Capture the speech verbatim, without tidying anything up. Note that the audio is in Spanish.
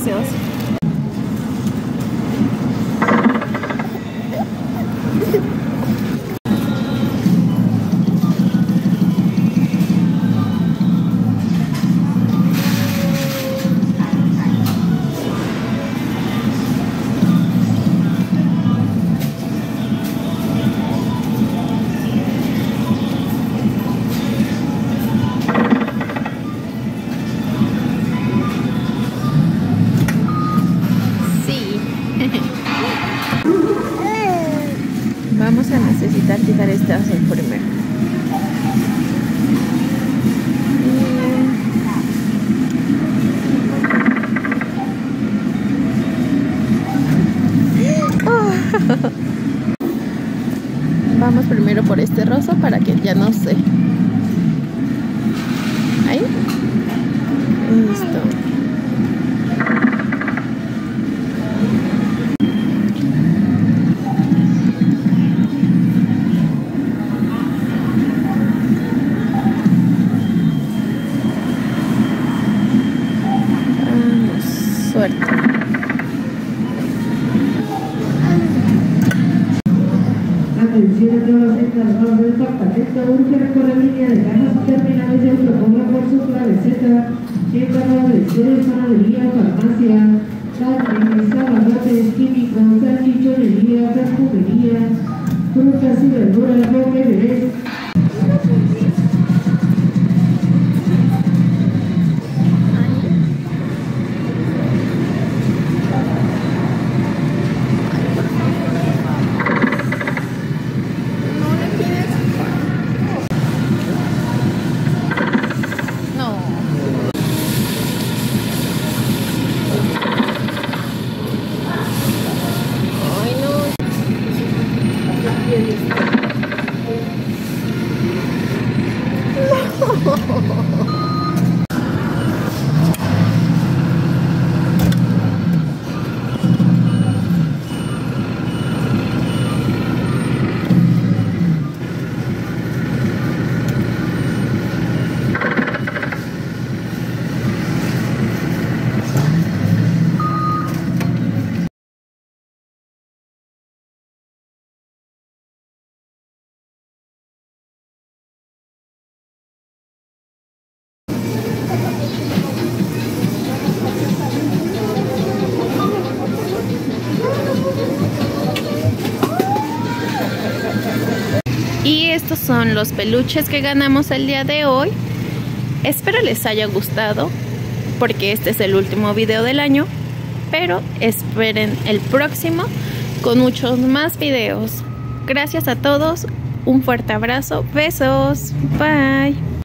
delicioso. Vamos a necesitar quitar este azul primero. Oh. Vamos primero por este rosa para que ya no se... Ahí. Listo. Suerte. Atención a todos los encargados del departamento, urge recorrer línea de cajas y terminales de autocobro por su claveceta, encargados de seres, panadería, farmacia, carnes, abarrotes, químicos, salchichonería, perfumería, frutas y verduras, lo que bebés. Y estos son los peluches que ganamos el día de hoy. Espero les haya gustado, porque este es el último video del año. Pero esperen el próximo con muchos más videos. Gracias a todos, un fuerte abrazo, besos, bye.